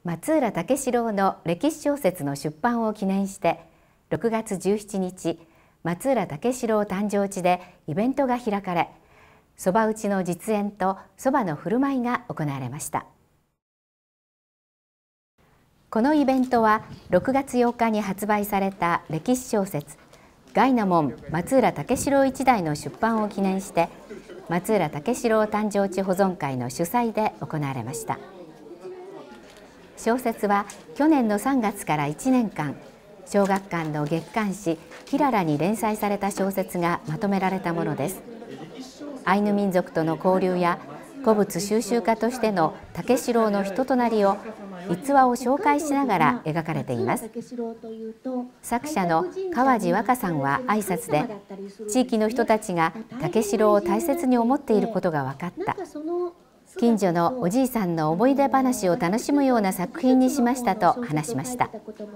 松浦武四郎の歴史小説の出版を記念して6月17日、松浦武四郎誕生地でイベントが開かれ、そば打ちの実演とそばの振る舞いが行われました。このイベントは6月8日に発売された歴史小説「ガイナモン松浦武四郎一代」の出版を記念して松浦武四郎誕生地保存会の主催で行われました。小説は去年の3月から1年間、小学館の月刊誌「きらら」に連載された小説がまとめられたものです。アイヌ民族との交流や古物収集家としての武四郎の人となりを逸話を紹介しながら描かれています。作者の川地和歌さんは挨拶で、地域の人たちが武四郎を大切に思っていることが分かった。近所のおじいさんの思い出話を楽しむような作品にしましたと話しました。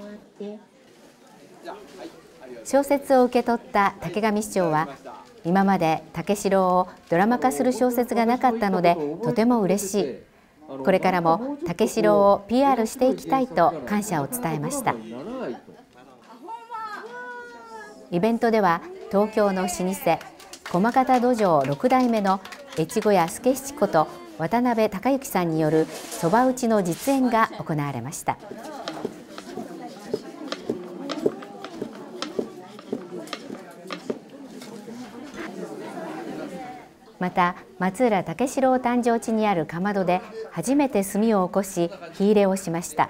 小説を受け取った竹上市長は、今まで武四郎をドラマ化する小説がなかったのでとても嬉しい。これからも武四郎を PR していきたいと感謝を伝えました。イベントでは東京の老舗駒形土壌6代目の越後屋助七こと渡辺隆之さんによるそば打ちの実演が行われました。また松浦武四郎誕生地にあるかまどで初めて炭を起こし火入れをしました。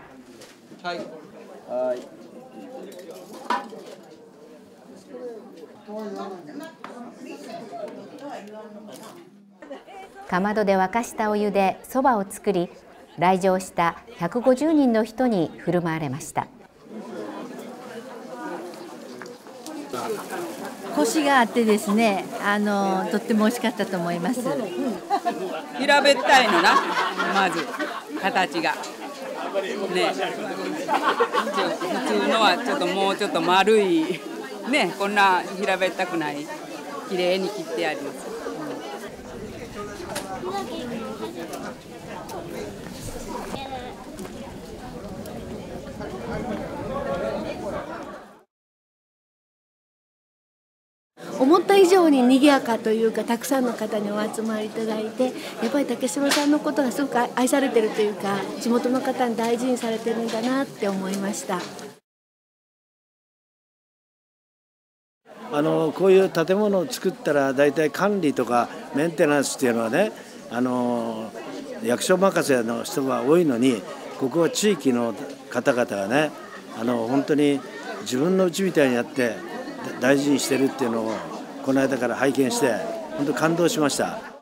かまどで沸かしたお湯でそばを作り、来場した150人の人に振る舞われました。 コシがあってですね、とっても美味しかったと思います。 平べったいのな、まず形がね、普通のはちょっともうちょっと丸いね、こんな平べったくない綺麗に切ってあります。 思った以上に賑やかというか、たくさんの方にお集まりいただいて、やっぱり武四郎さんのことがすごく愛されてるというか、地元の方に大事にされてるんだなって思いました。 こういう建物を作ったら大体管理とかメンテナンスっていうのはね、役所任せの人が多いのに、ここは地域の方々がね、本当に自分の家みたいにやって大事にしてるっていうのをこの間から拝見して本当感動しました。